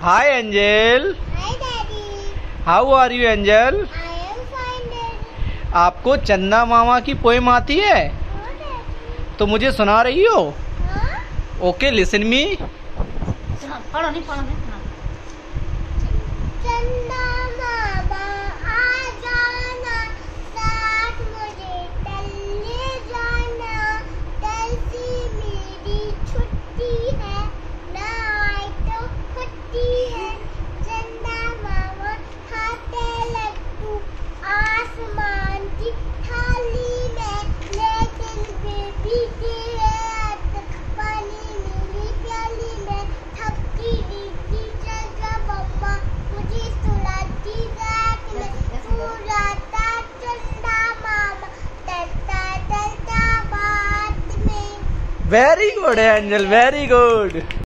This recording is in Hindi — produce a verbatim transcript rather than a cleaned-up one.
Hi Angel. Hi Daddy. How are you Angel? I am fine Daddy. आपको चंदा मामा की पोएम आती है? हाँ Daddy. तो मुझे सुना रही हो? हाँ? Okay listen me. पढ़ो नहीं पढ़ो नहीं सुना। चंदा मामा आ जाना, साथ मुझे टल ले जाना, कल से मेरी छुट्टी है, ना आए तो खुट्टी है। चंदा मामा खाते लड्डू आसमान की थाली में, लेकिन बेबी तेरे हाथ पानी मेरी प्याली में, थपकी दी जगह मम्मा मुझे सुलाती रात में, सुलाता चंदा मामा डरता डरता बात में। Very good Angel, very good.